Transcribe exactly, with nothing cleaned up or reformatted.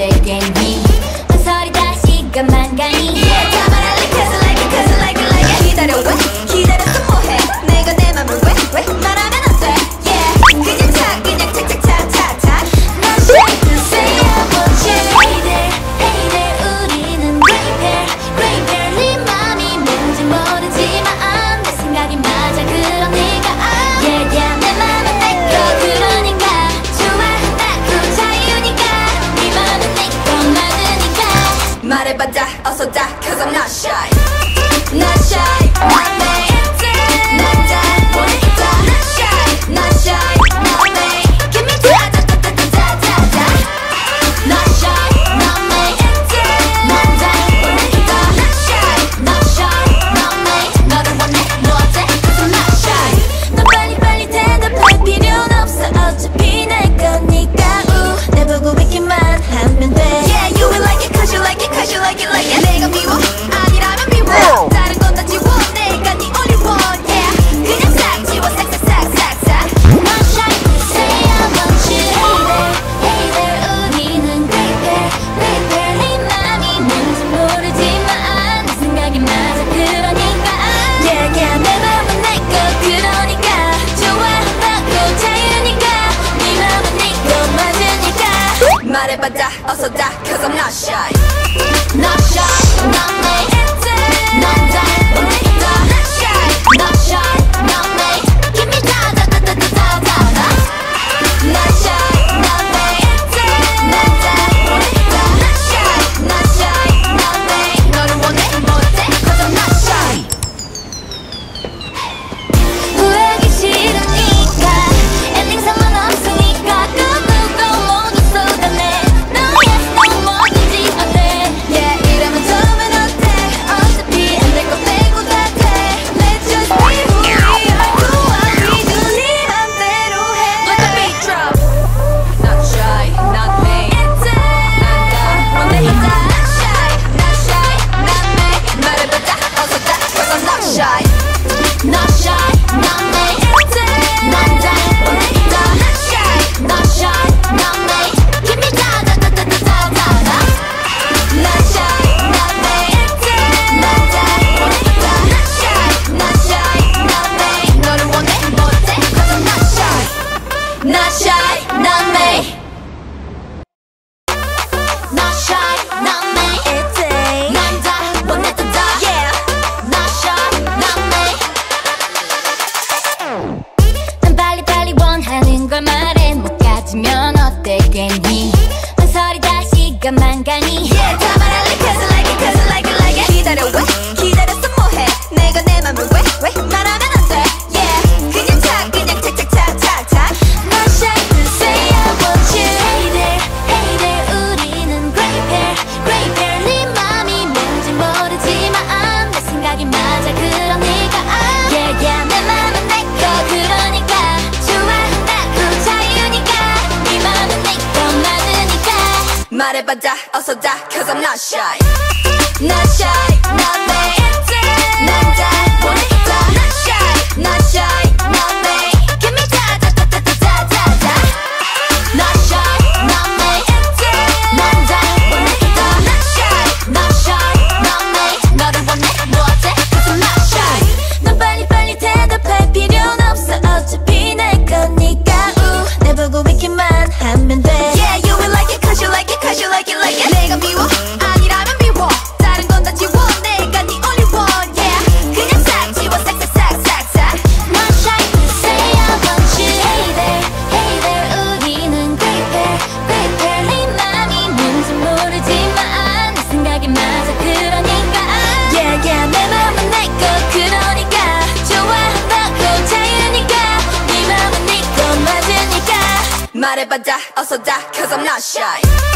어때 괜히 망설이 다시 시간만 가니 Yeah 다 말할래 cause I like it cause I like it like it 기다려 왜 기다렸어 뭐해 내가 내 맘을 왜 왜 말하면 안 돼 Yeah 그냥 차 그냥 착착착착착 난 shake to say I want you Hey there hey there 우리는 great pair great pair 네 맘이 뭔지 모르지만 내 생각이 맞아 그러니까 Yeah yeah 내 맘은 내 거 그러니까 좋아한다고 자유니까 네 맘은 내 거 맞으니까 말해봐 다 어서 다 cause I'm not shy Not shy not me 난 다 보니까 Not shy not shy not me Give me da da da da da da da Not shy not me 난 다 보니까 Not shy not shy not me 너를 원해 뭐 어때 cause I'm not shy 너 빨리빨리 대답할 필요는 없어 어차피 내 거니까 우 내 보고 있기만 하면 돼 Yeah you will like it cause you like it cause you like it like it 내가 미워 아니라면 미워 다른 건 다 지워 내가 네 only one yeah 그냥 싹 지워 싹싹싹싹싹 Not shy say I want you Hey there hey there 우리는 great pair great pair 네 맘이 뭔지 모르지만 내 생각이 맞아 그러니까 Yeah yeah 내 맘은 내 거 그러니까 좋아한다고 자유니까 네 맘은 네 거 맞으니까 말해봐 다 어서 다 cause I'm not shy Not shy not me 난 다 보니까 Not shy not shy not me Give me da da da da da da da da Not shy not me 난 다 보니까 Not shy not shy not me 너를 원해 뭐 어때 cause I'm not shy 후회하기 싫으니까 엔딩 상관없으니까 끄고 모두 쏟아내 No yes no 뭐든지 어때 Yeah 이러면 처음엔 어때 어차피 안 될 거 빼고 다 돼 Let's just be who we are 좋아하기도 네 맘대로 해 Let the beat drop Not shy not me 난다 보내봤자 Not shy not shy not me 말해봤자 어서 다 cause I'm not shy Not shy not me 난다 보내봤자 Not shy not shy not me Give me da da da da da da da da Not shy not me 난다 보내봤자 Not shy not shy not me 너를 원해 뭐 어때 cause I'm not shy Not shy not me Not shy not me 난다 보냈다 Yeah Not shy not me 난 빨리빨리 원하는 걸 말해 못 가지면 어때 괜히 망설이 다 시간만 가니 Yeah 다 말할래 cause I like it cause I like it like it 기다려 왜 기다렸어 뭐해 내가 내 맘을 왜 왜 말하면 안 돼 Yeah 그냥 차 그냥 착착착착착 Not shy to say I want you Hey there hey there 우리는 great pair great pair 네 맘이 뭔지 모르지만 내 생각이 맞아 그러니까 Yeah yeah 내 맘은 내 거 그러니까 좋아한다고 자유니까 네 맘은 내 거 맞으니까 말해봐 다 어서 다 cause I'm not shy Not shy not me 난 다 보니까 Not shy not shy not me Give me da da da da da da da da Not shy not me 난 다 보니까 Not shy not shy not me 너를 원해 뭐 어때 cause I'm not shy 넌 빨리빨리 대답할 필요는 없어 어차피 내 거니까 우 내 보고 있기만 하면 돼 Yeah you will like it cause you like it cause you like it like it 내가 미워 아니라면 미워 다른 건 다 지워 내가 네 only one Yeah 그냥 싹 지워 싹싹싹싹싹 Not shy to say I want you Hey there hey there 우리는 great pair great pair 네 맘이 뭔지 모르지만 내 생각이 맞아 그러니까 Yeah yeah 내 맘은 내 거 그러니까 좋아한다고 자유니까 네 맘은 네 거 맞으니까 말해봐 다 어서 다 cause I'm not shy